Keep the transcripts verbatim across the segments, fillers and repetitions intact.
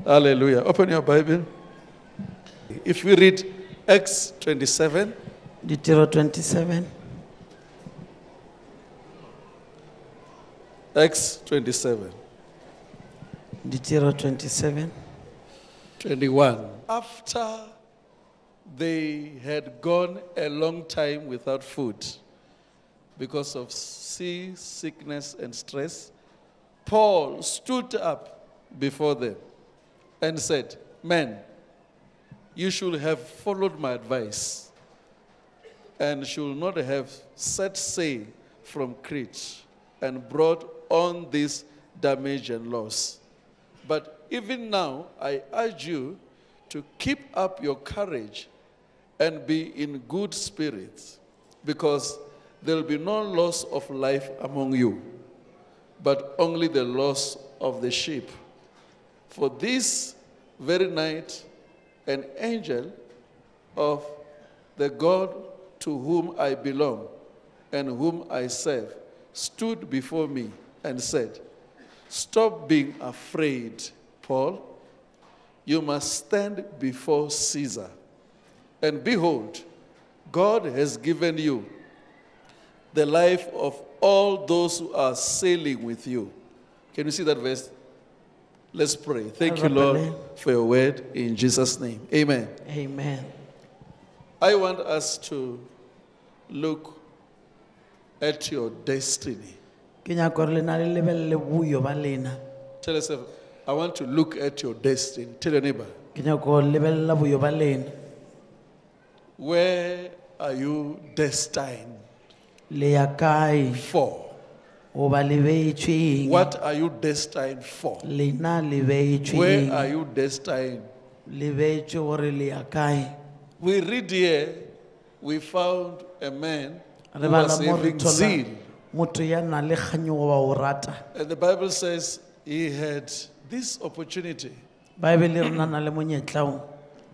Hallelujah. Open your Bible. If we read Acts twenty-seven, Ditiro twenty-seven. Acts twenty-seven, Ditiro twenty-seven. twenty-one. After they had gone a long time without food because of sea sickness and stress, Paul stood up before them and said, "Men, you should have followed my advice and should not have set sail from Crete and brought on this damage and loss. But even now, I urge you to keep up your courage and be in good spirits, because there will be no loss of life among you, but only the loss of the ship. For this very night, an angel of the God to whom I belong and whom I serve stood before me and said, 'Stop being afraid, Paul. You must stand before Caesar. And behold, God has given you the life of all those who are sailing with you.'" Can you see that verse? Let's pray. Thank you, Lord, for your word in Jesus' name. Amen. Amen. I want us to look at your destiny. Ke nyaka gore le na le lebelele buyo ba lena. Tell yourself, I want to look at your destiny. Tell your neighbor, Ke nyaka gore lebelela buyo ba lena. where are you destined Le ya kae for? o ba lebeetswe eng? What are you destined for? Lena le beetswe Where are eng? you destined? Le beetswe gore le ya kae? We read here, we found a man Re who bala was mo re having thola zeal. motho ya nang le kganyogo wa o rata. And the Bible says he had this opportunity Bible e re na na le monyetla o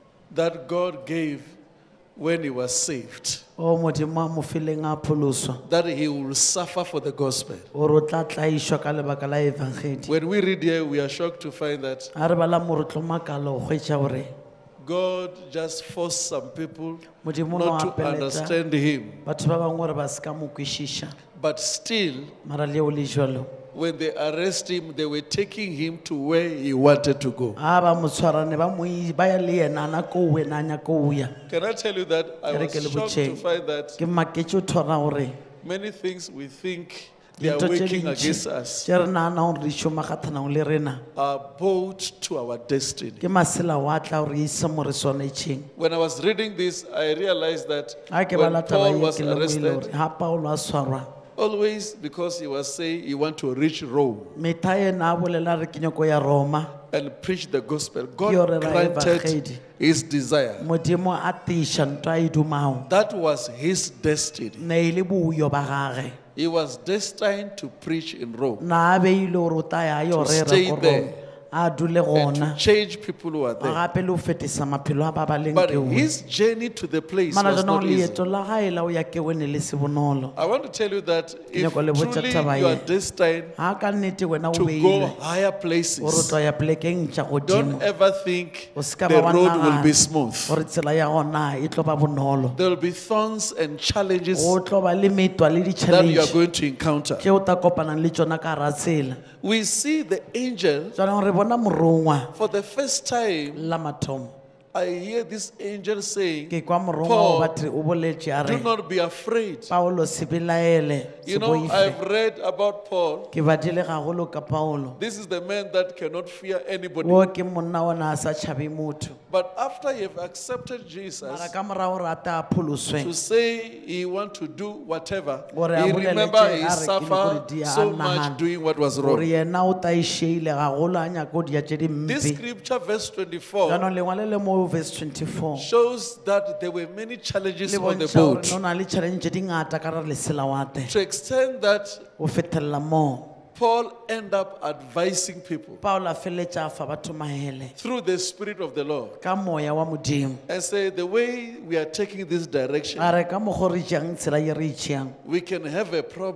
that God gave when he was saved, o modimo a mo fileng a pholoswa that he will suffer for the gospel. gore o tla tlaišwa ka lebaka la evangeli. When we read here, we are shocked to find that A re bala mo re tlo makala o hwetša gore God just forced some people modimo not no to apeletša understand him. batho ba bangwe gore ba se ka mo kwešiša. But still, Mara leo le jalo when they arrest him, they were taking him to where he wanted to go. a ba mo tshwarane ba mo i- ba ya le yena a nako o wena a nyaka o ya. Can I tell you that I Ke re was ke le shocked to botjheng. find that Ke maketse o thora gore many things we think they are dintho tše working dintši against us tše re naana gore di šoma kgathanang le rena are brought to our destiny. ke masela wa tla gore ise mo re swanetšheng. When I was reading this, I realized that A ke when bala taba Paul ye was ke lemohile arrested, gore ha Paulo a tshwarwa always because he was saying he want to reach Rome metha ena a bolela re ke nyako ya Roma and preach the gospel, Ke yore God ra granted evangeli. his desire. modimo a tiša ntho a e dumago That was his destiny. ne e le boyo ba gage He was destined to preach in Rome na a beile gore o taya a yo To re stay re ko there. Roma a dule and gona to change people who are there. gape le o fetisa maphelo a ba ba leng But ke his journey to the place mana was jaanong not easy. leeto la gaela o ya ke o ne le se bonolo I want to tell you that if nyako le botša truly taba you are ye. destined ga ka nnete wena o to go beilwe higher gore o places, tlo ya polekeng tša godimo don't ever think o se ka the ba wa road will be nagana smooth. gore tsela ya gona e tlo ba bonolo There will be thorns and challenges go tlo ba le metwa le that you are di-challenge going to encounter. tše o ta kopanang le tšona ka gara tsela We see the angel jaanong re bona morongwa for the first time. la mathomo I hear this angel saying, ke kwa morongwa Paul, o batho o boletše a do re not be afraid. paulo se belaele se You know, boife I've read about Paul. ke badile gagolo ka paulo This is the man that cannot fear anybody. wo ke monna ona a sa tšhabe motho But after you have accepted mara Jesus, ka morago re ata a to pholoswe say he want to do whatever, Gore a he bolele remember tše he a re ke suffered lekodi a so nagana. much doing what was gore wrong. yena o ta išeile gagolo a nyaka o dia tše This dimpe scripture, verse twenty-four, jaanong lengwe le le mo verse twenty-four shows that there were many challenges le on the bontšha gore boat, no na le challenge tše dingata ka re lesela wate to extend that o fetelela moo Paul end up advising people paulo a feleletša a fa batho maele through the Spirit of the Lord ka moya wa modimo and say the way we are taking this direction, a re ka mokgwa re tšeang tsela ye re e tšeang we can have a problem.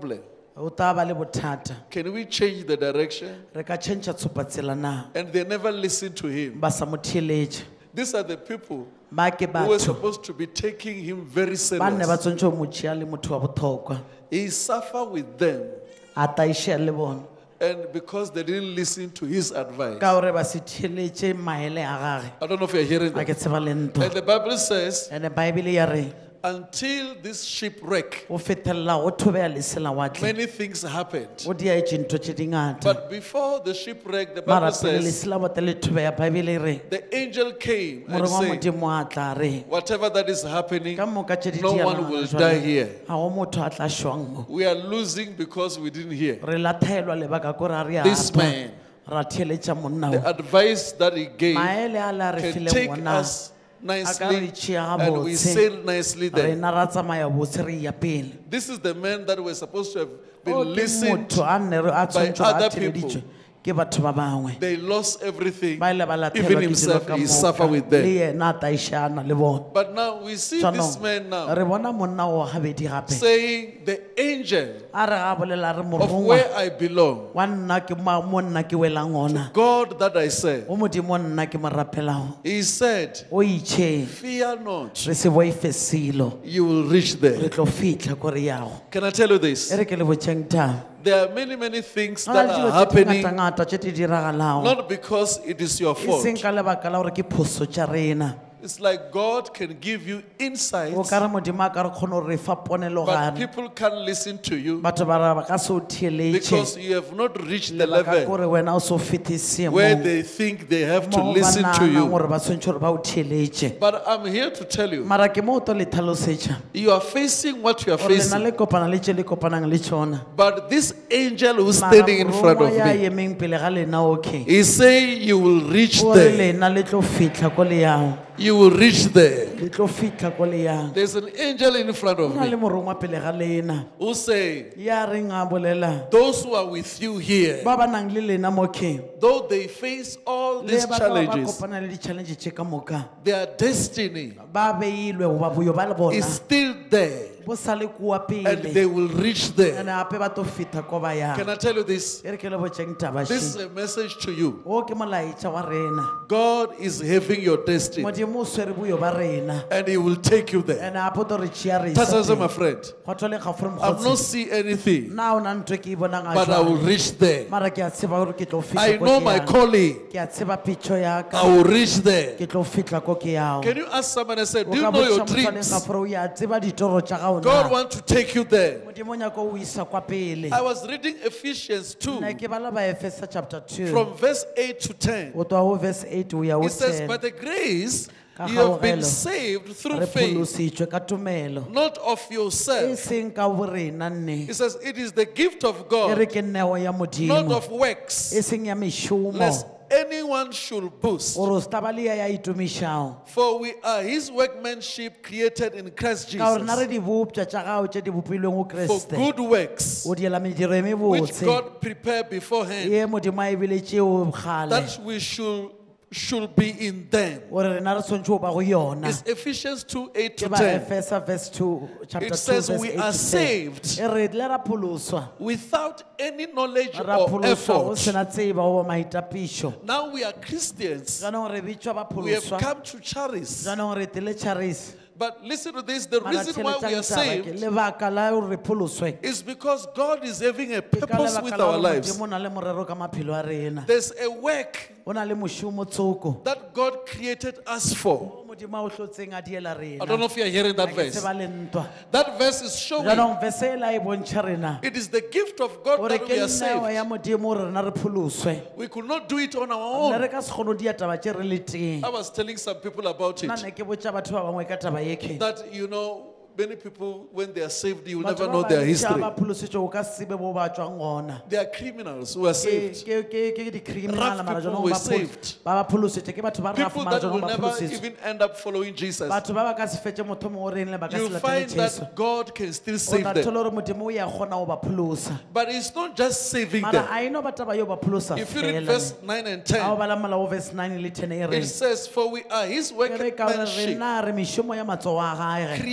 o ta ba le bothata Can we change the direction? re ka tšhentšha tshopatsela na And they never listen to him. ba sa mo theeletše These are the people ba ke who were batho supposed to be taking him very ba nne ba serious. tshwanetse go mo tšea le motho wa bohlokwa He suffered with them, a taišea le bona and because they didn't listen to his advice. ka gore ba se theeletše maele a gage I don't know if you're hearing a that. ke tseba le ntwa And the Bible says, ande baebele ya re until this shipwreck, o fetelela go thobea lesela watle many things happened. o diaetše ntho tše dingata But before the shipwreck, the mara Bible pele says, lesela botle le thobea baebele e re the angel came and moreng wa said, modimo a tla re whatever that is happening, ka moka tše di no one will die here. ga go motho a tla šwang mo We are losing because we didn't hear. re lathaelwa lebaka kore a re a This apa, man, ra theeletša monna the o advice that he gave maele a le a re can file take gona us a ka re nicely tšea and we gabotse sail nicely there. rena ra tsamaya botse re ya pele This is the man that we're supposed to have o been ke listened motho a nne re- a tshwanetse gore other a theeleditšwe ke batho ba bangwe They lost everything. ba ile ba lathelwa Even ke dilo himself, ka he moka. suffered with le them. yena a taišana le bona But now we see this man jaanong now re bona monna o gabedi gape saying, the angel a re ga bolela re of morongwa where I belong, wa nna ke ma- mo nna ke welang ona God that I serve, o modimo nna ke mo rapelago he said, o itšheng fear not, re se boife selo you will reach re there. tlo fitlha ko re yago Can I tell you this? e re ke le botšheng taba There are many, many things go na that le are dilo tše happening, ngata-ngata tše di diragalago not because it is your e fault. seng ka lebaka la gore ke phoso tša rena It's like God can give you o insights, ka re modimo a ka re kgone gore re fa but ponelogane people can't listen to you batho ba ra ba ka se o theeletše because you have not reached the lebaka level kore wena o se o fetise where mo they think they have to mo ba listen to naganang you. gore ba tshwanetse gore ba o theeletše But I'm here to tell you, mara ke mo o to le tlhalosetša you are facing what you are gore lena facing. le kopana le tše le kopanang le tšona But this angel who's Mara standing in front of morongwa ya me, emeng pele ga lena okay he's saying you will reach ore there. lena le tlo fitlha ko le yago You will reach there. le tlo fitlha ko le yago There's an angel in front go of na le me morongwa pele ga lena who say, ya reng a bolela those who are with you here, ba ba nang le lena mo king though they face all le these ba ka ba challenges, kopana le di-challenge tše ka moka their destiny ba beilwe goba boyo ba le bona is still there bo sa le kua and they pele will reach there. ane gape ba to fitha ko ba Can yang I tell you this? e re ke le botšeng taba This is še a message to you. o ke molaetša wa rena God is having your destiny modimo o swere boyo ba rena and He will take you there. ane gape o to re tšea re That's isa also my teng. friend. Kgotho le kgafore I've not mokgotsi seen anything, na o na ntho e ke e bonang a but I will jwale. reach there. mara ke a tseba gore ke tlo I fitlha ko know ke my yang. calling. ke a tseba pitšho yaka I will reach there. ke tlo fitlha ko ke yago Can you ask someone and say, O do you ka know your botša motho a leng dreams? kgafore o ya tseba ditoro tša gago God na wants to take you there. modimo o nyaka o isa kwa pele I was reading Ephesians two nna ke bala ba efesa chapter two from verse eight to ten. o tloa go verse eight o ya o It says, ten by the grace Ka you have been kgaogelo, saved through re faith, pholositšwe ka tumelo not of e yourself. seng ka borena nne It says, it is the gift of e re God, ke nneo ya not modimo of works, e seng ya mešomo lest anyone should boast. gore o se taba le ya ya itumišago For we are his workmanship created in Christ ka gore na re Jesus di bopša tša gago tše di bopilweng go for kreste good works, o diela mediro e which mebotse God prepared beforehand, ye modimo a ebile tšeo gale that we should should be in them. gore rena re tshwanetse go ba go yona It's Ephesians two eight to ke ba ten. efesa verse two chapter It two says verse we eight are to ten. saved e re le ra pholoswa without any knowledge ra or pholoswa o effort. sena tseba go ba maitapišo Now we are Christians. jaanong re bitšwa ba We have pholoswa come to Charis. jaanong re tele charis But listen to this, the mara reason why we are theletšang taba ke saved lebaka la gore re pholoswe is because God is having a ke ka purpose with lebaka la our gore lives. modimo o na le morero ka maphelo a rena There's a work o na le mošomo tsoko that God created us for. o modimo a o hlotseng a diela I don't know rena if you're hearing that ke verse. tseba le ntwa That verse is showing jaanong verse e la e bontšha rena it is the gift of God gore that ke we are nneo ya saved. modimo gore rena re pholoswe We could not do it on our nne own. re ka se kgone o dia taba tše re le teng I was telling some people about nna it. ne ke botša batho ba bangwe ka taba ye ke That, you know, many people, when they are saved, you will batho never ba know their bantši history. ba pholositšwe o ka sebe bo ba tswang gona They are criminals who are ke saved. ke- ke- ke di-criminal Rough mara people jaanong were ba phol- saved. ba ba pholositšwe ke batho ba rafu People mara that will jaanong ba never pholositšwe even end up following Jesus. batho ba ba ka se fetse motho mongwe o reng le ba ka se You'll latele find jesu that God can still o save na them. thole gore modimo o ya kgona go ba pholosa But it's not just saving mara them. a eno ba taba yo ba pholosa If you read fela verse nine and a o ten, bala molao verse nine le ten e it reng says, for we are his e re ka gore workmanship, rena re mešomo ya matsogo a gage created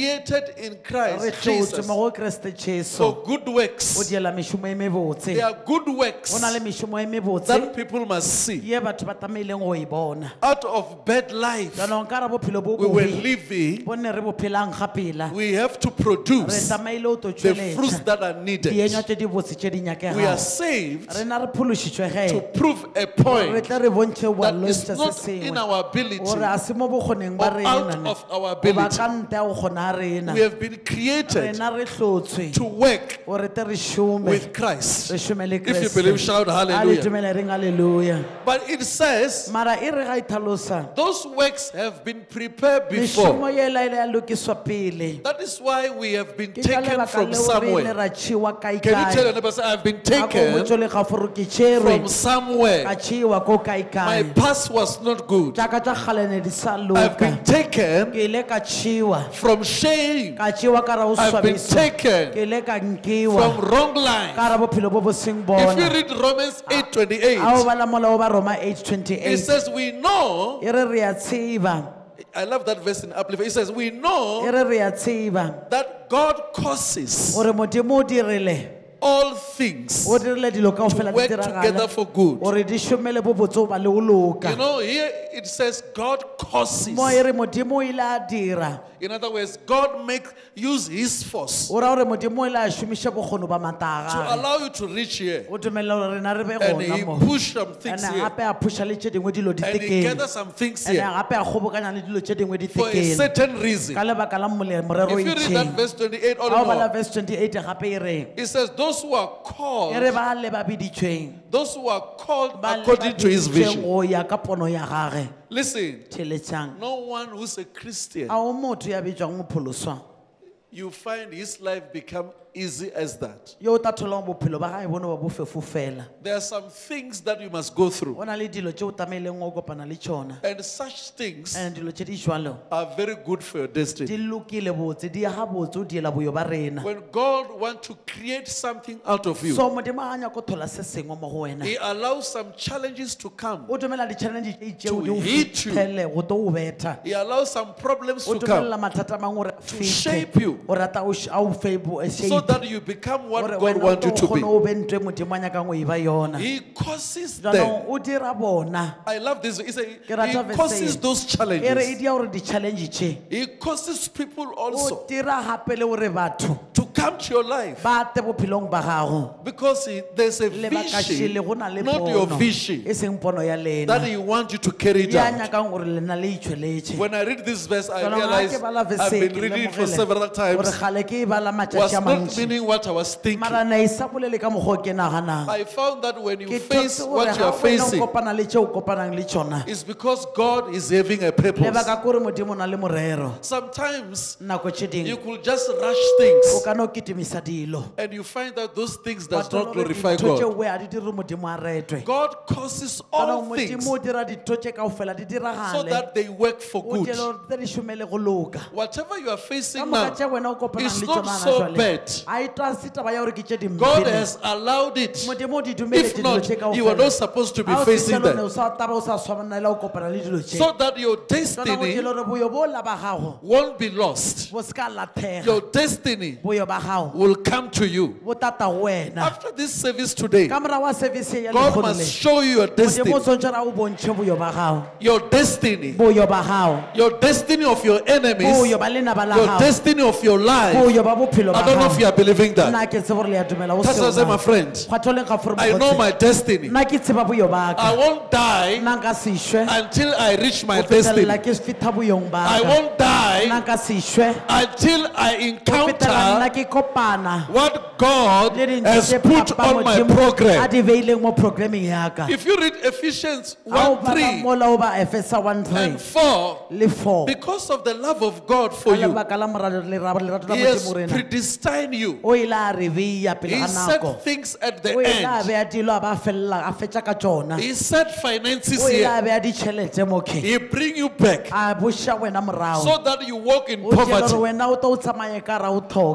created in re Christ tlotse Jesus mo go Kriste Jesu for good o works. diela mešomo e mebotse There are good works go na le mešomo e mebotse that people must see. ye batho ba tamaileng go e bona Out of bad life jaanong ka re bophelo bo we were bobe living, bo nne re bo phelang ga pela we have to re produce tamaile o to the fruits tsweletša that are needed. dienywa tše di botse tše di We are nyakegang saved re na re phološitšwe to ge prove a re point tle re bontšhe that boallo is se not se in sengwe our ability gore a se mo bokgoneng ba or out renane of our goba ability. ka nte ya go kgona rena We have been created rena re hlotswe to work gore te re šome with Christ. re šome le If you believe, Kriste shout a le hallelujah. tumele reng aleluya But it says mara e re ga e tlhalosa those works have been prepared before. mešomo yela ile ya lokiswa pele That is why we have been ke ka taken lebaka from leo re ile somewhere. ra tšhiwa Can you tell kaekae your neighbor, say, I've been a ko taken botso le gaforo ke tšerwe from ka somewhere. tšhiwa ko My kaekae past was not good. jaaka tša kgalene di sa I've loka been taken ke ile ka tšhiwa from shame, ka tšewa ka ra go I've been swabiso taken ke ile ka nkiwa from wrong line. ka ra bophelo bo bo seng If you bona read Romans eight a o twenty-eight, bala molao ba Roma eight it twenty-eight says, We know, e re re a tseba I love that verse in Amplified. It says, We e know re re a tseba that God causes gore modimo o dirile all things o dirile dilo kao to fela di work together diragala for good. gore di šomele bo botse o ba le o loka You know, here it says God causes. mo e re modimo o ile a dira In other words, God make use His force o ra gore modimo o ile a šomiša bokgoni ba to mataga allow you to reach here, o dumelela gore rena re be and He gona mo push some things ene here, gape a phuša le tše dingwe dilo di and He tekeng gather some things ene here gape a kgobokanya le dilo tše dingwe di for a tekeng certain reason. ka lebaka la mole- morero o If you read that itšheng verse twenty-eight all a o in bala all, verse twenty-eight gape e reng it says, "Those who are e called, re ba le ba biditšweng those who are called ba le ba according to His biditšweng vision." go ya ka pono ya gage Listen, theletšang no one who's a Christian, a o motho ya bitswang mopholoswa you find his life become easy as that. yo o ta tholang bophelo ba gae bone ba bofefo fela There are some things that you must go through, go na le dilo tše o tamaileng o kopana le tšona and such things and dilo tše di jalo are very good for your di destiny. lokile botse di aga botse o diela boyo ba rena When God wants to create something out of you, so modimo a nyako thola se sengwe mo go wena He allows some challenges to come. o dumela di-challenge tše To tšeo di o hit you. fitlhele go to o betha He allows some problems o to come dumelela mathata a mangwe gore a shape fitlhe you o rata o sh- a o fe bo- a so shape that you become what gore God wena wants you o to kgone be. o be ntwe modimo a nyakang o e ba yona He causes them. jaanong o dira bona I love this. He, say, Ke rata he verse causes eight. those e re e challenges. dia gore di-challenge tše He causes people o also dira gape le gore batho to come to your life ba te bophelong ba gago because he, there's a lebaka vision, šele go na le not your pono vision, e seng pono ya that lena He wants you to carry it ya out. nyakang gore lena le itšhweletše When I read this verse, I Jaanong ga realize ke bala verse I've e, been ke reading it for lemogile several gore times. gale ke e bala Was matšatši a not mantši meaning what I was thinking. mara na e sa bolele ka mokgwa o ke naganang I found that when you ke face thotse gore what you ga are wena o facing, kopana le tšeo o kopanang le tšona it's because God is having a purpose. lebaka kore modimo o na le morero Sometimes nako tše you dingwe could just rush o things ka no kitimisa dilo and you find that those things does Wa not thola gore glorify dintho tše God. we a di dire modimo a retwe God causes jaanong all things modimo o dira dintho tše kao fela di so diragale that they work for o good. diele gore tse di šomele go loka Whatever you are ka facing moka now, tše wena o kopanang it's le not tšona so jale bad. a e twa se taba ya gore ke tše God dimpene has allowed it. modimo o di If dumeletse dilo not, tše kao you are not supposed to be facing o them. sa taba o sa swanela o kopana le dilo tše So that your jaanong o destiny diele gore boyo bola ba gago won't be lost. bo se ka lathega Your destiny boyo ba gago will come to you. bo tata go wena After this service today, ka morago wa service ya God lekgono must le show you your modimo destiny. o tshwanetse ra o bontšhe boyo ba gago Your destiny. boyo ba gago Your destiny of your enemies. boyo ba lenaba la Your gago destiny of your life. boyo ba bophelo ba I don't know if you gago are believing that. nna ke tsebe gore le a dumela o Pastor say, my friend, kgwatholeng ga fore I know my destiny. nna ke tseba boyo ba I ka won't die nna nka se šwe until I reach my go fetelela destiny. ke fitha boyong ba I ka won't die nna nka se šwe until I go fetela nna encounter ke kopana what God le dintho has tše put Papa on my Modimo a program. di beileng mo programming ya ka If you read Ephesians a o one bala three mola o ba efesa one three and four, le four because of the love of God for ka you, lebaka la moralo- lerato lerato la He has modimo rena predestined you. o ile a re beia pele He ga set nako things at the o ile a end. beya dilo a ba felela a fetša ka tšona He set finances o ile a here. beya ditšhelete mo khe He bring you back a buša wena morago so that you walk in o tšela gore poverty. wena o to o tsamaye ka ra o thoka So that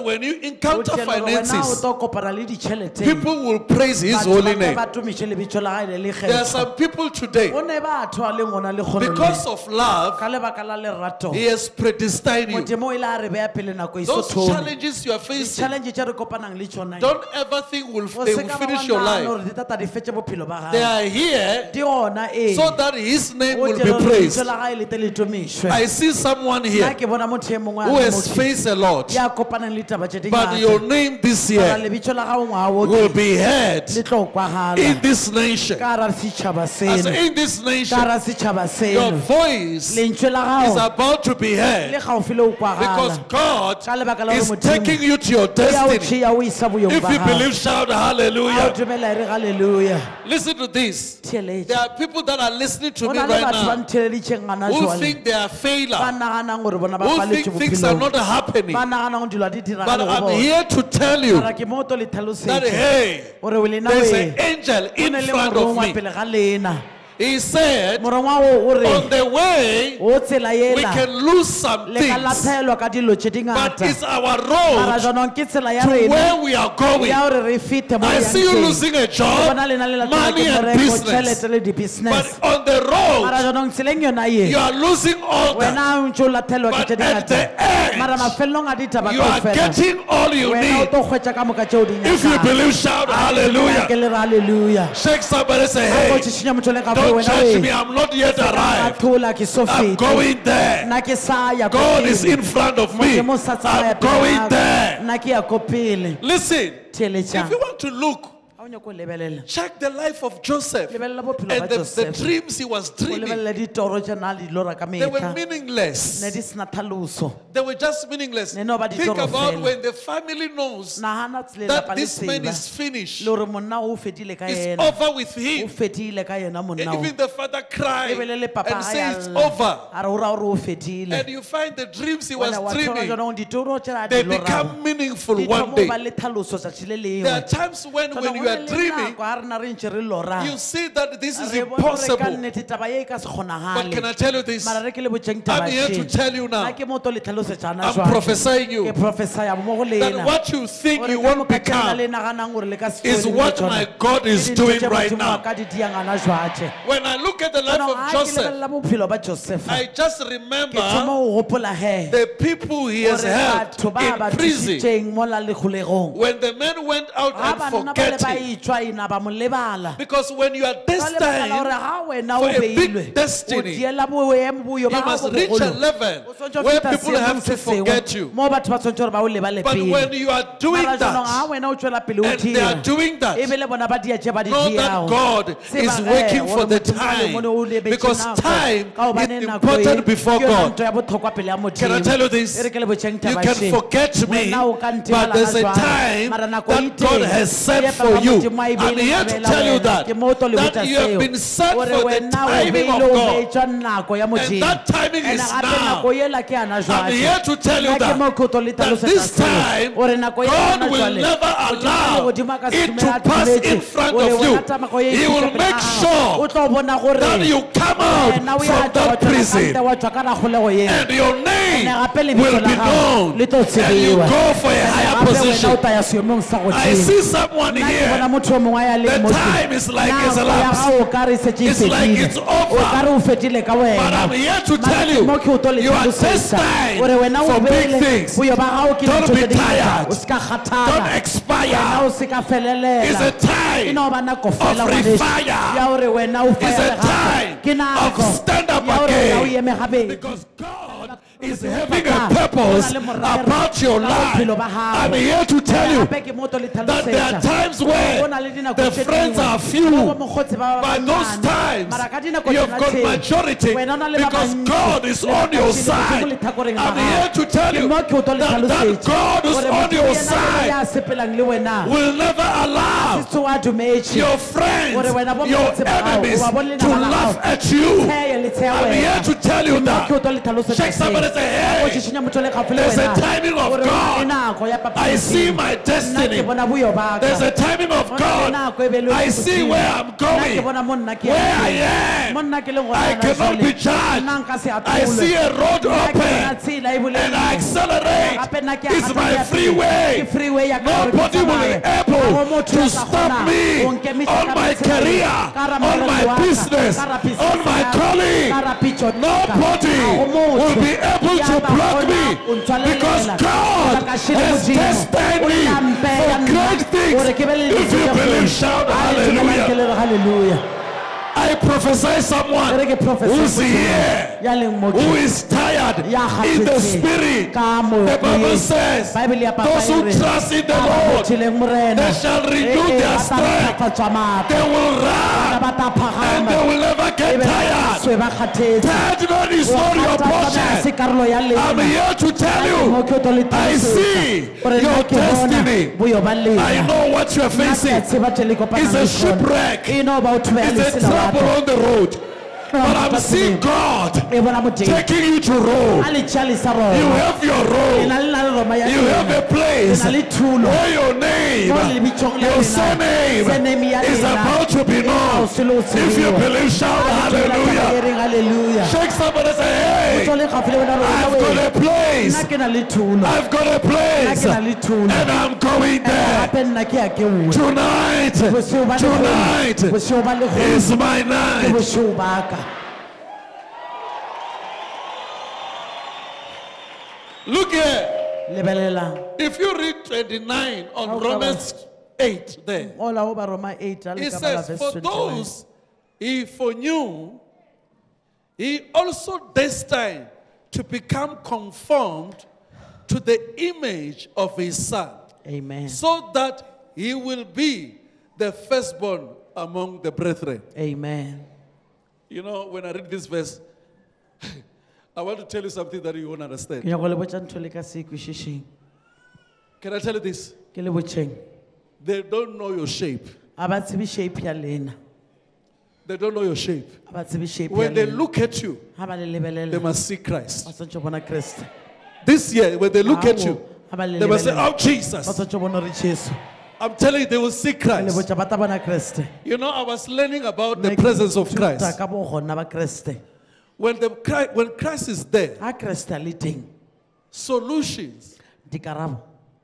that when you encounter O tjele hore wena o finances, tlo kopana le ditjhelete. people will praise His Batho holy ba name. ba tumishe lebitso la hae le le There are kgetho. some people today, O ne batho a le ngwana le kgono because le. of love, Ka lebaka la lerato. He has predestined you. Modimo o ile a re beha pele nako e Those so thome. challenges you are facing, Di-challenge tse re kopanang le tsona. don't ever think will, O they se will ka ba finish wa your nahana life. hore di tata di fetse bophelo ba They gae. are here Di gona ee. so that His name O will tjele be hore praised. lebitso la gae le tle le tumishwe. I see someone Nna here ke bona motho e mongwe a who le has mo- faced a lot, ya kopanang le taba tse di but ngata. your name this Mara year lebitso la gago ngwaga o will ke be heard le tlo kwagala. in this nation. Ka hara setšhaba As seno. in this Ka nation, hara setšhaba your seno. voice Lentswe la is gago about to be le heard gaufi le o because kwagala. God Ka lebaka la hore is Modimo taking you to your o ya o destiny. tšea o isa boyong If ba you gago. believe, shout A o hallelujah. dumela re haleluya. Listen to this. Theeletša. There are people that are listening to Go me na le right batho ba now ntheleditšeng gana who jwale. think they are Ba failure, naganang gore bona ba who paletswe think things are bophelong. not happening. Ba naganang gore dilo ha di diragale But go I'm bona. here to tell you Mara ke mo to le that, tlhalosetše hey, gore o lena there's we an angel o in ne le front of morongwa me. pele ga lena. He said, Morongwa o o on re the way, o tsela we ela can lose some le ka things, latlhelwa ka dilo tše di but ngata. it's our Mara road jaanong ke tsela ya to rena where we are going. ya gore re fete mo I re see yang you teng. losing a Ke job, bona lena le latlhelwa money ke and mmereko, business. tšhelete le di-business. But on the Mara road, jaanong tseleng yona ye you are losing all wena that. o ntse o latlhelwa ke But tše di at ngata. the end, Mara mafelelong a ditaba you are kaofela getting all you wena o need. tlo hwetša ka moka tšeo di If you nyakang. believe, shout Ke hallelujah. le re haleluya. Shake somebody, say, Ha go hey, tšhišinya motho le ka don't wena judge we. me. I'm not yet Ka arrived. thola ke so I'm fete. going there. Nna ke sa ya ko God is pele. in front of me. Modimo o sa tsamaya I'm pele going ga ka. there. Nna ke ya ko pele. Listen, Theeletša. if you want to look, Ha o nyaka o lebelela. check the life of Joseph Lebelela bophelo and ba the, the Joseph. dreams he was O dreaming. lebelela ditoro tše na le dilora ka They were mehla. meaningless. Ne di sena tlhaloso. They were just meaningless. Ne no ba Think ditoro about fela. when the family knows Nahana tsela that lelapa le this man tseba is finished. le hore monna o fedile ka It's yena. over with O him. fedile ka yena monna o. Even the father cried Ebile le papa and ha said it's ya lla. over. A re o ra gore o fedile. And you find the dreams he was Wena wa thola dreaming, jaanong ditoro tše a they di lorang. become meaningful Di one thoma day. o ba le tlhaloso tšatši le There are lengwe. times when, when Jaanong you go are na le dreaming, nako ha re na re ntše re lora. you see that this is Re bone gore ka impossible. nnete taba ye e ka se But kgonagale. can I tell you this? Mara re ke le botšeng I'm taba here to she. tell you now Nna ke mo to le tlhalosetšana I'm jwale. prophesying you Ke prophesya mo go that lena. what you think Gore you ka won't moka tše nna le become naganang gore le ka se is tšwele what le my tšona. God is Ke dintho doing tše right Modimo now. a ka di diangana jwatše. When I look at the life Jaanong of ha ke Joseph, lebelela bophelo ba Josefa. I just Ke thoma remember o gopola he. the people he has Gore batho ba held ba in prison. thušitšeng mo la lekgolegong. When the men went out Ha and banna ba le ba forget him. itswa ena ba mo lebala. Because when you are Ka lebaka la gore destined, ha wena for o a big beilwe, o destiny, diela boemo boyo you ba must gago reach a bogolo. level O tshwanetse ho where feta people seemong have to se sengwe, forget you. mo batho ba tshwanetse gore ba o lebale But pele. when you are doing Mara jaanong ha that, wena o tswela pele o and they are dira, doing that, ebile bona ba dia tše ba di know that diago. God Tseba is ge, working for gore the Modimo a le mone o time. lebetše Because nako. time Ka hobane is nako important e, before ke yona God. ntho ya bohlokwa pele ya Can I Modimo. tell you this? E re ke le botšeng You taba can she. forget me, Wena o ka ntebela but there's a ka jwale. time Mara nako e that God teng. has set E for papa you. Modimo a e I'm beile here to gabela tell you wena. that, Ke mo tlo le that botša you have seo. been set Gore for the wena o timing beile of o God. beetšwa nako ya And Modimo. that timing Ene is gape now. nako yela ke yana I'm jwale. here to tell you Nna ke that, mo ke tlo le that tlhalosetša this seo. time, Gore nako ya God hona will jwale, never Modimo allow le Modimo a ka se it dumele to a pass dumetse. in front Gore of wena you. tsamako ye e He fihle will pele make ga gago. sure O tlo bona gore that you come out wena o from ya tšwa that wa tšwa prison. ka wa tšwa ka ragolego ye. And your name Ene gape lebitso will la be gago known. le tlo And you tsebiwa. go for a Ene higher gape wena o position. tla ya seemong sa I godimo. see someone Nna ke bona here. motho o mongwe ya The leng mo time is like it's nako ya elapsed. gago o ka re setse e It's like fedile. it's over. O ka re o fedile ka But wena. I'm here to Mara tell ke you, mo ke o tlo le you are tlhalosetša. Gore destined wena o for big beile things. boyo ba gago ke Don't dintho be tse di ngata. tired. O se ka Don't kgathala. Wena o expire. se ka felelela. It's a time E no ba nako fela of ngwaneso. refire. Ya gore wena o It's a fire time gape. Ke nako of stand up ya gore wena o again. eme gabedi. Because God is having a purpose about your life. I'm here to tell you that there are times where the friends are few. By those times, you have got majority because God is on your side. I'm here to tell you that, that God is on your side will never allow your friends friends, Ore wena bo your motse ba hao, enemies, o ba bolella to ba hao. laugh at you. Tshehe le tshehe I'm wena. here to tell you Ke that. mo ke o tlo le tlhalosetsa Shake somebody seng. say, O hey, tshitshinya motho le gaufi le there's a wena. timing of Ore wena God. e nako ya papa I Modimo. see my Nna ke destiny. bona boyo ba ka. There's a timing of Ho na le God. nako e be le I ho see Modimo. where I'm Nna going, ke bona mo nna ke where yang I teng. Mo am. nna ke leng hona I jwale. cannot be judged. Nna nka se I atolwe. see a road Nna ke bona open tsela e bulehile. and I accelerate. Gape nna ke It's agata my ya pele. freeway. Ke freeway ya ka hore ke Nobody will be tsamaye. Ha ho able motho to ya ka stop kgonang me ho nkemisa on ka my metsela career, ka hara on morero my wa ka, business, ka hara business on my ya ka, calling. ka hara pitso ya ka. Nobody Ha ho motho will be able ya to ka block me kgonang ho ntshwalelela. because God Ka shile has Modimo. destined O me nna mpeya for nna great things. hore ke be le If you ditho tse believe, kgolo. shout Ha le dumelang ke hallelujah. le re hallelujah. I prophesy someone Ere ke prophesy who's motho here, ya leng mo who is tired ya in the kgathetse spirit. ka mo- The Bible moyeng. says, Bible ya papa those e who re, trust in the "Ba ba Lord, bothileng morena, they shall renew eh, eh, their ba tla strength. ntlafatswa matla, They will ba run ba tla and phagama, they will never ebe get ba tired. swe ba kgathetse. Tiredness is not your Ho kgathatsa ha se portion. karolo ya lena. I'm here to tell Mo you, ke o tlo le I tlhalosetsa see hore nna your ke bona destiny. boyo ba lena. I know what you are Nna ke a facing. tseba tse le kopanang It's a le tsona. shipwreck. E no ba o thubeha It's a lesela wa trouble ka. on the road. But I'm seeing God E bona Modimo. taking you to road. A le tjalisa You rona. have your Le road. na le na le Roma ya You have lena. a place Le na le thulo. where your name, Mo le lebitsong la your lena. surname Surname ya is lena. about to be known. Ao se lo If you tsebiwa. believe, shout Ha le dumela taba e hallelujah. reng hallelujah. Shake somebody and say, hey, Motho le gaufi le wena rona I've we. got a place. Nna ke na le thulo. I've got a place. Nna ke na le thulo. And I'm going there. Gape nna ke ya ke nngwe. Tonight, Bosiu ba legolo. tonight Bosiu ba legolo. is my Ke night. bosiu ba ka. Look here. Lebelela. If you read twenty-nine on How Romans eight there, Ola o ba Roma eight a le it ka bala says, verse for twenty-one. those he foreknew, he also destined to become conformed to the image of his son, Amen. so that he will be the firstborn among the brethren. Amen. You know, when I read this verse, I want to tell you something that you won't understand. Ke nyaka go le botsa ntho le ka se kwešišeng. Can I tell you this? Ke le botšeng. They don't know your shape. A ba tsebe shape ya lena. They don't know your shape. A ba tsebe shape ya When they lena. look at you, Ha ba le they lebelela. must see Ba Christ. tshwanetse bona Kriste. This year, when they look at you, Ha ba le they must say, lebelela. oh, Jesus. Ba tshwanetse bona re Jesu. I'm telling you, they will see Ke le Christ. botsa ba tla bona Kriste. You know, I was learning about the Nna ke presence of ithuta Christ. ka bo gona ba Kriste. When, the, Christ- when Christ is there, Ha Kriste a le teng, solutions, dikarabo,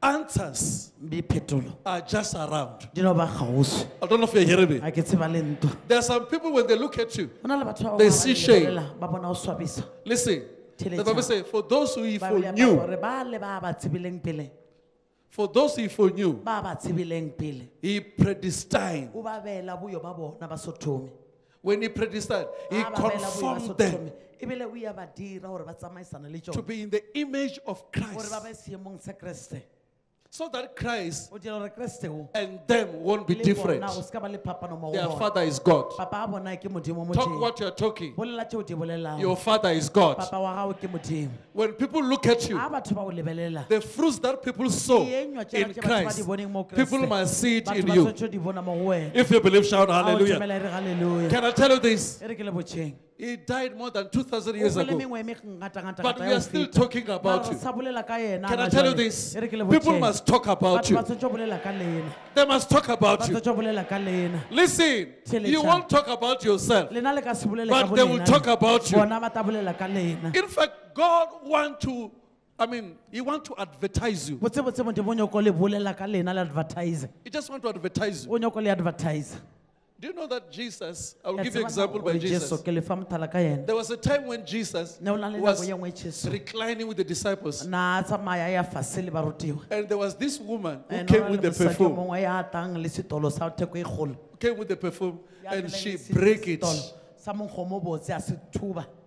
answers diphetolo are just around. di no ba gaufi. I don't know if you're hearing me. Ha ke tseba le ntwa. There are some people, when they look at you, Ho na le batho ba bang They ha ba see le shame. lebelela, ba bona o swabisa. listen, the Bible says, for those who he Bible ya foreknew, hore ba le ba ba tsebileng pele, for those he foreknew, ba ba tsebileng pele, he predestined. o ba beela boyo ba bona ba sothomi. When he predestined, he Ha ba beela boyo ba conformed them sothomi, ebile o ya ba dira hore ba tsamaisana le to tsona, be in the image of hore ba Christ, be seemong sa Kriste. so that Christ O dira hore Kriste o and them won't be le different. bona o ska ba le phapano mo go Their bona. father is God. Papa a bona ke modimo mo Talk teng. what you're talking. Bolela tšeo di bolelago. Your father is God. Papa wa gago ke modimo. When people look at you, Ha batho ba o lebelela, the fruits that people sow dienywa tšela in tše batho ba Christ, di boneng mo people Kriste, must see it batho in ba you. tshwanetse di bona mo go wena. If you believe, shout Ha o hallelujah. dumela e re hallelujah. Can I tell you this? E re ke le botšeng. He died more than two thousand O years go le ago. mengwe e me ngata-ngata But ngata we ya are ho still feta. talking about Mara you. re sa bolela ka yena Can I hana tell you jwale. this? E re ke le People botšeng. must talk about Batho you. ba tshwanetse ho bolela ka lena. They must talk Ba about you. tshwanetse ho bolela ka lena. Listen, Tšhelete. you won't talk about yourself. Lena le ka se bolele But ka they will bolena. talk about you. Bona ba tla bolela ka lena. In fact, God wants to, I mean, He wants to advertise you. Botsebotse modimo o nyako le bolela ka lena le advertise. He just wants to advertise you. O nyako le advertise. Do you know that Jesus, I will Ya give you an tseba example by hore Jesu Jesus. ke le fa mothala ka yena. There was a time when Jesus Ne o na le nako was ya nngwe Jesu. reclining with the disciples. Na a tsamaya ya fase le barutiwa. And there was this woman who And came ona with le the mosadi o perfume. mongwe ya atang le setolo sa theko e kgolo. Came with the perfume Ya and tlileng she le se- break it. setolo sa monkgo mo botse a se thuba.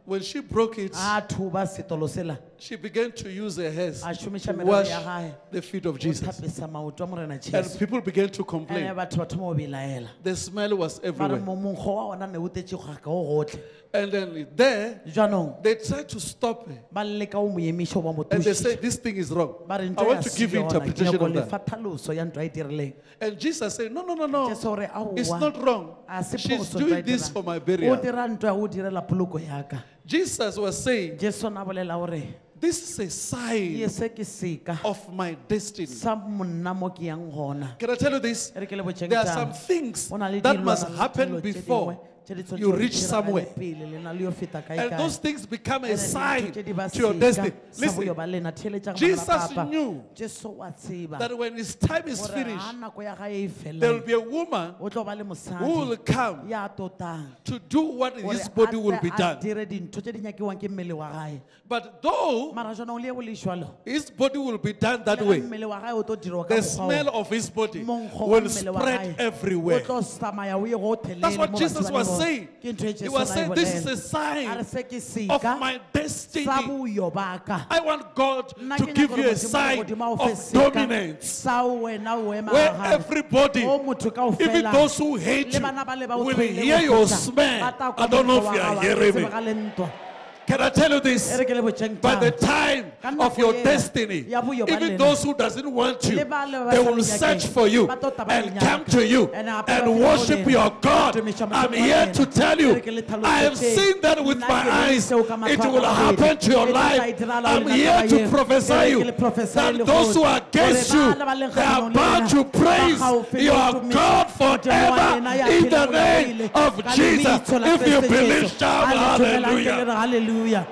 when she broke it, a thuba setolo sela she began to use her hands a šomiša to merero wash ya gae the feet of o Jesus. tlhapisa maoto a morena And Jesu people began to ene complain. batho ba thoma o belaela The smell was mare everywhere. mo monkgo wa ona ne o tetse ga ka o gotlhe And then there, jaanong they tried to stop her. ba leka o mo emiša o ba mo And they thušiša said, this thing is wrong. ba re I ntho ya want to give you sio yona, ke interpretation nyako of le that. fa tlhaloso ya ntho a e dirileng And Jesus said, no, no, no, no. Jesu o re It's aowa not wrong. a se She's phoso ntho a doing e this dirang. for my o burial. dira ntho ya o direla poloko yaka Jesus was saying, Jesu na bolela gore this is a sign ye se ke seka of my destiny. sa monna mo ke yang gona Can I tell you this? e re ke le botjeng There are tsa some things go na le that dilwana must le happen dilo tse before dingwe tse di tshwanetse you gore di reach diragale somewhere. pele lena le yo feta kae And kae. those things become a Ene sign dintho tse di ba to your seka destiny. sa Listen, boyo ba lena, theeletša ngwana Jesus ba papa. knew Jesu wa tseba that when his time is gore ga finished, nako ya gae e there will fela be a woman o tlo ba le who will mosadi come ya totang to do what in gore his body a will tle be a done. dire dintho tse di nyakiwang ke mmele wa gae But though mara jaanong le e bo le jalo his body will be done that le way, ga mmele wa gae o tlo dirwa ka the mokgwa smell o, of his body monkgo wa will mmele wa spread gae o everywhere. tlo tsamaya o ye gotlhelele That's what mo Jesus batho ba was le bona. saying. Ke ntho e He Jesu was na e saying, this is bolela. a sign a re se ke of seka my destiny. sa boyo baka I want God Nna to ke give nyaka you gore a Modimo sign le Modimo a o fe of seka dominance sa wena o ema where ga gae. everybody, O motho kaofela, even those who hate le you, bana ba le ba o will tshwereng hear go your feta, smell. ba tla kwa I don't know monkgo if you wa are gae, hearing ba me. tseba ga le ntwa. Can I tell you E this? re ke le botjeng By the taba. time Ka of nako your ela, destiny, ya boyo ba even lena, those who doesn't want you, le ba le ba they sa will le search nyakeng, for you ba tlo taba and le come nyaka. to you And a- and ba worship tlo your God. tumisha I'm Modimo wa here lena. to tell you, E re ke le I have tlhalosetse, seen that with nna my ke le eyes. seo ka matlho It a will ka bobedi. happen to your E tla life. diragala I'm le here nna to taba eo. prophesy E re you ke le prophesy that le those who go. are against Gore you, ba le ba leng they are kgatlhanong le about wena, to ba praise gaufi le your go tumisha God Modimo wa forever lena ya in phela the o name lebile. of Ka Jesus. lebitso la If you Kriste believe, Jesu. shout A le dumelang ke le hallelujah. re hallelujah.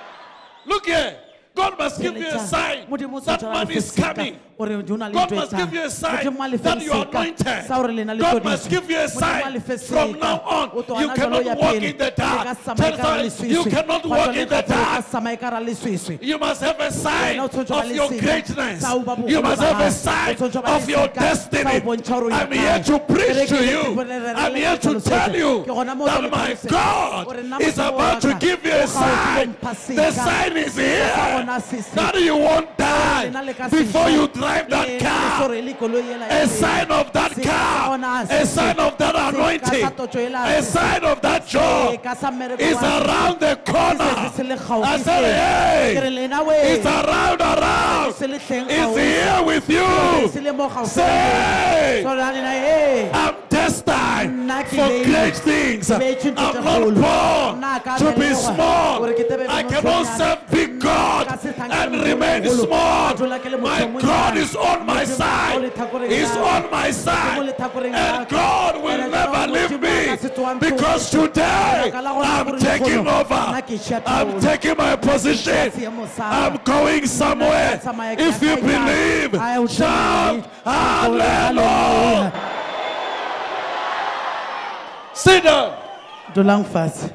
Look here. God must give you a sign that man is coming. God must give you a sign that you are anointed. God must give you a sign from now on. You cannot walk in the dark. Tell someone, you cannot walk in the dark. You must have a sign of your greatness. You must have a sign of your destiny. I'm here to preach to you. I'm here to tell you that my God is about to give you a sign. The sign is here. That you won't die before you drive that car. A sign of that car. A sign of that anointing. A sign of that job is around the corner. I said, hey, it's around, around. It's here with you. Say, I'm destined for great things. I'm not born to be small. I cannot serve big God and remain small. My God is on my side. He's on my side. And God will never leave me. Because today I'm taking over. I'm taking my position. I'm going somewhere. If you believe, shout hallelujah. Sit down. Dulang fast.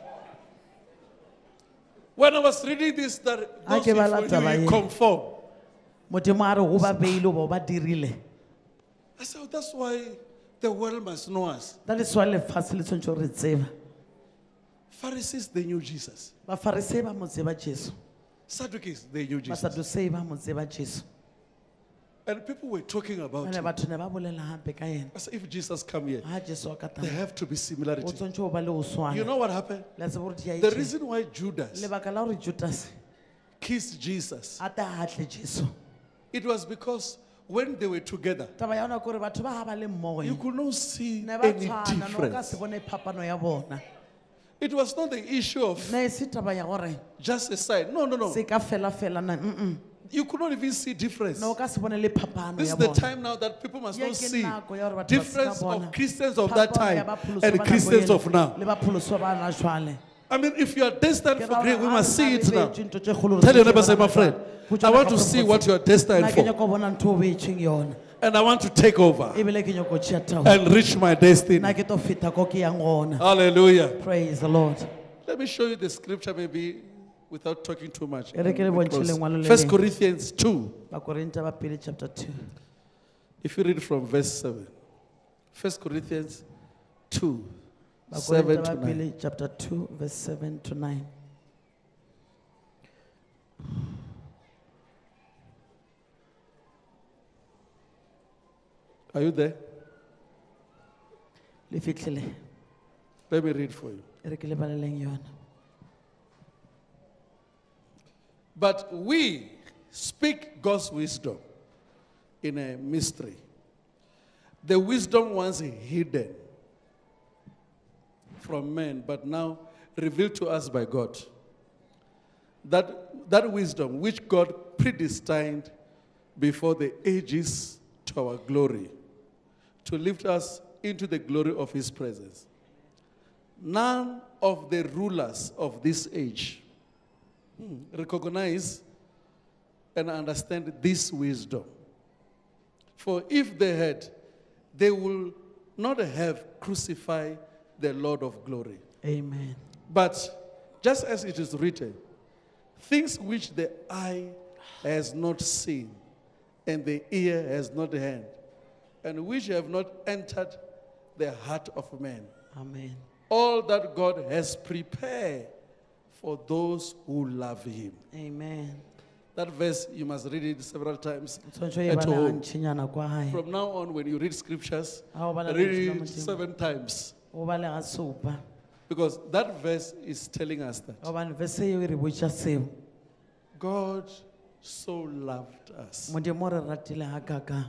When I was reading this, that those ke bala people taba you e. conform. Modimo a re go ba beile go ba dirile. I said, oh, that's why the world must know us. That is why lefatshe le tshwanetse re tseba. Pharisees, they knew Jesus. Bafarisei ba mo tseba Jesu. Sadducees, they knew Jesus. Basadusei ba mo tseba Jesu. And people were talking about Ene him. batho ne ba bolela hampe ka yena. I said, if Jesus come here, Ha Jesu a ka there tla. have to be O similarity. tshwanetse o ba le go swana. You know what happened? Le tsebo gore di a The itse. reason why Judas Lebaka la gore Judas kissed Jesus, a ta hatle Jesu. it was because when they were together, Taba ya ona ke gore batho ba ha ba le mmogo. you could not see Ne ba any tshwana no ka difference. se bone phapano ya bona. It was not the issue of Ne se taba ya gore just a sign. No, no, no. se ka fela fela na mm You could not even see difference. no ka se bone le phapano This ya is the bona. time now that people must Ye not ke see nako ya gore batho ba difference ska bona. of Christians of that Phapano ya time bapholoso and ba nako Christians ena of now. Le bapholoso ba na jwale. I mean, if you are destined Ke for ra great, we gore must ha see re it now. beetswe ntho tse kgolo re Tell your se neighbor, ke say, my bona friend, go I tšwa want ka to see phaposi. what you are destined Nna ke for. nyaka go bona ntho o beetsweng yona. And I want to take over Ebile ke nyaka go tšea taolo. and reach my destiny. Nna ke tlo feta ko ke yang gona. Hallelujah. Praise the Lord. Let me show you the scripture maybe without talking too much. E re ke le bontše lengwalo le First leng. Corinthians two. Bakorinta ba pele chapter two. If you read from verse seven. First Corinthians two, seven Bakorinta to ba nine. pele chapter two verse seven to nine. Are you there? Le fitlhile. Let me read for you. E re ke le baleleng yona. But we speak God's wisdom in a mystery. The wisdom once hidden from men, but now revealed to us by God. That, that wisdom which God predestined before the ages to our glory, to lift us into the glory of his presence. None of the rulers of this age hmm, recognize and understand this wisdom. For if they had, they will not have crucified the Lord of glory. Amen. But just as it is written, things which the eye has not seen and the ear has not heard, and which have not entered the heart of man. Amen. All that God has prepared for those who love him. Amen. That verse, you must read it several times Tshwantsho e at bala home. ntšhinyana kwa hae. From now on, when you read scriptures, Ha o bala read lentswe la it Modimo, seven times. o bale ga supa. Because that verse is telling us that Gobane verse eo e re botša seo. God so loved us. Modimo o re ratile hakaka.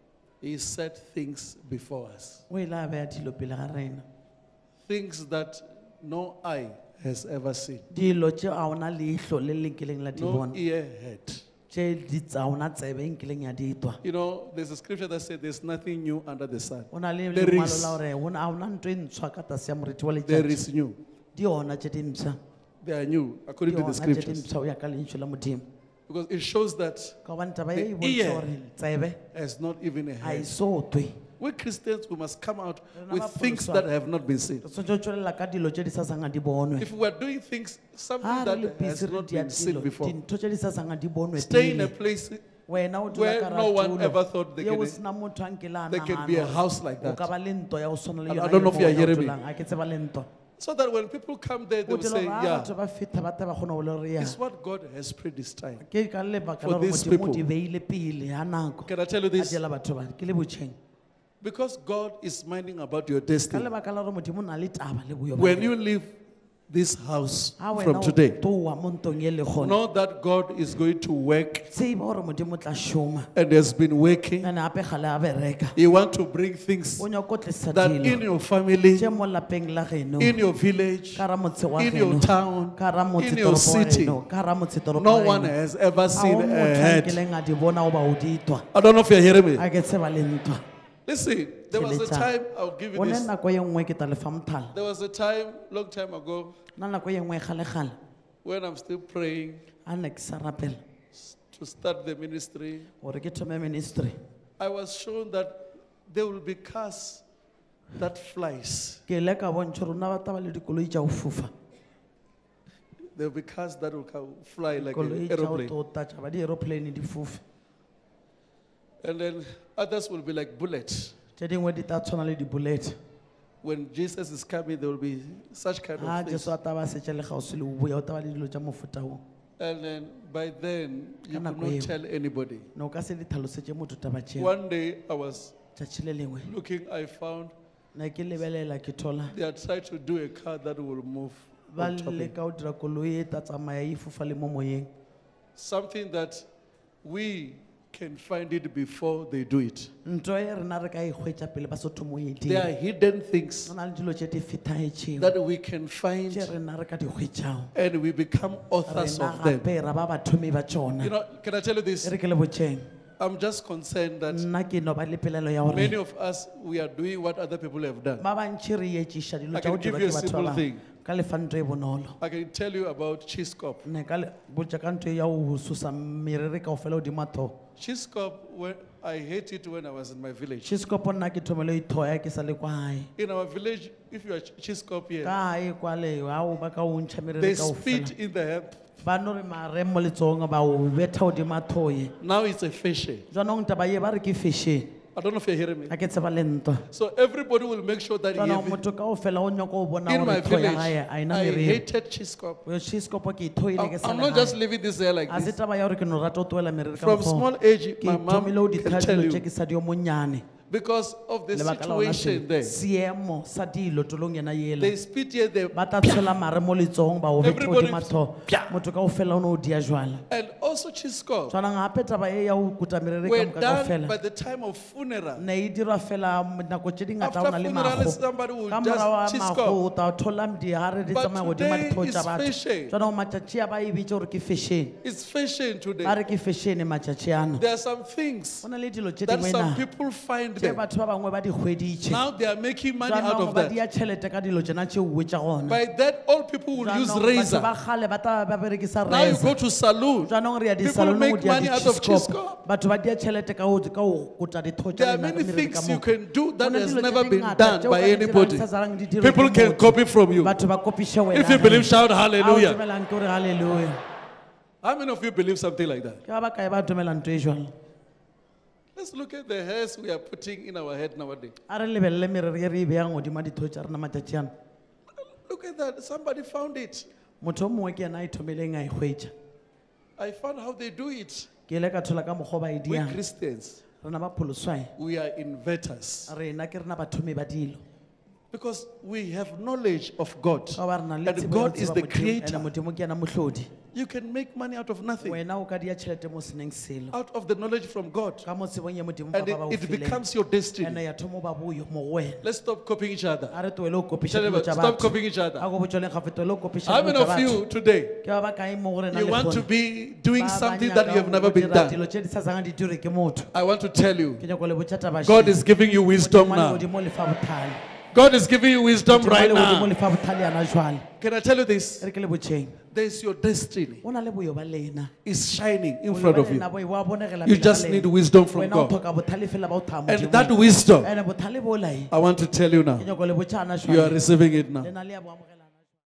He set things before us. O ile a beya dilo pele ga rena. Things that no eye has ever seen, Dilo tše a ona leihlo le le nkileng la di no bona. ear heard. Tše di tsa ona tsebe e nkileng ya di twa. You know, there's a scripture that says there's nothing new under the sun. O na le There lengwalo is. la gore ho na- ha ona ntho e ntshwa ka tlase ya moriti wa There letšatši. is new. Di ona tše di mpšha. They are new, according Di to the ona tše di scriptures. mpšha o ya ka lentswe la Modimo. Because it shows that Ka gobane taba e e The bontšha ear gore tsebe has not even ha e heard. so twe. We Christians, we must come out Rena with ba things pholoswa. that have not been seen. Re tshwanetse ho tšwelela ka dilo tše di sa sanga di bonwe. If we are doing things, something Ha re le that has busy re not dia been seen dilo, before, dintho tše di sa sanga di bonwe stay in a pele. place Wena o dula where ka no one ratulo, ever thought they yeo can- o sena motho a nkele a there can be a nagana house like o ka that. ba le ntwa ya go swana le I- I yona don't know eo if you are mo hearing o me. dulang. Ha ke tseba le ntwa. So that when people come there, they O will dilo say, gore ha yeah, batho ba feta ba tla ba kgona go le gore ya. it's what God has predestined. Ke ka lebaka For la gore these Modimo people. di beile pele ha nako. Can I tell you A this? diela batho ba ke le botjheng. Because God is minding about your Ka destiny. lebaka la gore Modimo o na le taba le boyo ba When yena. you leave this house Ha wena from o today, toa mo ntong e le gone. know that God is going to work Tseba gore Modimo o tla šoma. and has been working. Ene gape gale a bereka. He wants to bring things O nyaka ho tlisa that in dilo your family, tše mo lapeng la geno. in your village, Ka hara motse wa in your geno. town, Ka hara motse in your toropo wa city, geno. Ka hara motse toropo no wa one geno. has ever Ha seen o a motho a head. nkileng a di bona o ba o di twa. I don't know if you're hearing me. A ke tseba le ntwa. Listen, there was a Tšhelete. time, I'll give you O ne this. nako ye nngwe ke tla lefa motlhala. There was a time, long time ago, Na nako ye nngwe kgale-kgale when I'm still praying a ne ke sa rapela to start the ministry. gore ke thome ministry. I was shown that there will be cars that flies. Ke ile ka bontšha gore na ba taba le dikoloi tša go fofa. There will be cars that will come, fly like Dikoloi an tša go aeroplane. tota tša ba di aeroplane di fofe. And then others will be like bullets. Tše dingwe di tla tshwana le di-bullet. When Jesus is coming, there will be such kind Ha of things. Jesu a taba setše le kgauswi le o boya o taba le dilo tša mofuta wo. And then by then, you Ka could nako not eo. tell anybody. Ne o ka se di tlhalosetše motho taba tšeo. One day I was Tšatši le lengwe looking, I found ne ke lebelela ke thola they are trying to do a car that will move ba on top of leka o dira koloi e tla tsamaya e fofa le mo moyeng. something that we can find it before they do it. Ntho e rena re ka e hwetša pele ba se thomo e There are dira. hidden things Go na le dilo tše di fethagetšego that we can find tše rena re ka di hwetšago. and we become authors Rena of them. gape ra ba bathomi ba You tšona. know, can I tell you this? E re ke le botšheng. I'm just concerned that Nna ke no ba le pelelo ya many gore of us, we are doing what other people have done. ba bantši re etšiša dilo I tša can go give dirwa you a ke batho simple ba thing. bangwe ka lefa ntho e bonolo. I can tell you about Chiscop. Ne ka le botša ka ntho e ya go susa meriri ka go fela godimo tho. Chiscop, when, I hate it when I was in my village. Chiscopo nna ke thomelo ithoya ke sa le kwa hae. In our village, if you are Chiscop here, Ka hae kwa le ha o ba ka o ntšha they meriri ka go spit fela. in the hand. Ba no re mare mo letsogong ba o betha godimo thoye. Now it's a fashion. Jaanong taba ye ba re ke fashion. I don't know if you're hearing me. Ha ke tseba le ntwa. So everybody will make sure that he Jaanong have it. motho ka o fela o nyaka o bona In my gore tho ya village, hae a ena I meriri. hated Chiscop. Yo Chiscopo ke ithoile I'm ke sa I'm le not just hae. leaving this there like A se this. taba ya gore ke no rata o tloela meriri ka From mokgwa o. small age, Ke my mom ithomile o di can tla tell dilo tše you, ke sa dio monnyane. because of the Lebaka la ona situation se- there. seemo sa dilo tolong ena ela. They spit here, they, Ba tla tshela mare mo letsogong ba o betha Everybody- hodima tlhogo. Motho kaofela o ne o dia jwala. and also Chisco Jwanong hape taba e ya ho kuta meriri were ka moka done kaofela. by the time of funeral. Ne e dirwa fela nako tse dingata After o na le funeral, mago. somebody will Ka just morao chisco. mago o tla thola dihare di But tsamaya hodima today ditho is tsa batho. fashion. Jwanong matjatji a ba e bitse hore ke fashion. It's fashion today. Ba re ke fashion matjatji ana. There are some things Ho na le dilo tse that dingwe some na. people find Tse them. batho ba bangwe ba di hweditse. Now they are making money out Jwanong of ba that. dia tjhelete ka dilo tsena tse uwe tsa gona. By that, all people will use Jwanong batho razor. ba kgale ba tla ba berekisa Now you razor. go to saloon. Jwanong re ya People di-salon make ho dia money out of di-chisco. chisco. Batho ba dia tjhelete ka ho ka ho kuta ditho tsa There are lena many ka meriri ka things you moo. can do that Ho na le has dilo tse never been ngata done tseo by ka di dirang anybody. sa zarang di dirwe People ke can motho. copy from you. Batho ba kopishe wena. If you believe, shout Ha o hallelujah. dumelang ke hore hallelujah. How many of you believe something like that? Ke ba bakae ba dumelang ntho e jwalo? Let's look at the hairs we are putting in our head nowadays. A re lebelele meriri e re e behang hodima ditho tsa rena matjatji ana. Look at that. Somebody found it. Motho o mongwe ke yena a ithomeleng a e hwetša. I found how they do it. Ke ile ka thola ka mokgwa ba e We diang. Christians, Rena ba pholoswae. we are inverters. Rena ke rena bathomi ba dilo. Because we have knowledge of God. Ka ba re na le And tsebo ya God ho is tseba the Modimo, creator. ene Modimo ke yena mohlodi. You can make money out of nothing. Wena o ka dia tjhelete mo seneng selo. Out of the knowledge from God. Ka mo tsebong ya Modimo And ba ba ba o it, it fileng. becomes your Ene destiny. ya thomo ba boyo mo wena. Let's stop copying each other. A re tlohele ho kopisha Tell them, dilo tsa stop batho. copying each other. A go botjoleng kgafe tlohele ho kopisha How dilo many tsa of batho. you today, Ke ba bakae mo gore na you le want to kgone. be doing Ba something banyaka that you have ho never been dira done? dilo tse di sa tsang di dire ke motho. I want to tell you, Ke nyako le botjha taba God she. is giving you wisdom Modimo a le now. Modimo le fa bothale. God is giving you wisdom Modimo a right le Modimo now. le fa bothale yana jwale. Can I tell you this? E re ke le botjheng. There's your destiny. O na le boyo ba lena. It's shining in Boyo front ba of you. lena bo e wa bonegela You pele just ga need lena. wisdom from Wena o God. tlhoka bothale fela ba o tha And Modimo. that wisdom, Ene bothale bo lai. I want to tell you now, Ke nyako le botjha ana you are jwale. receiving it now. Lena le ya bo amogela.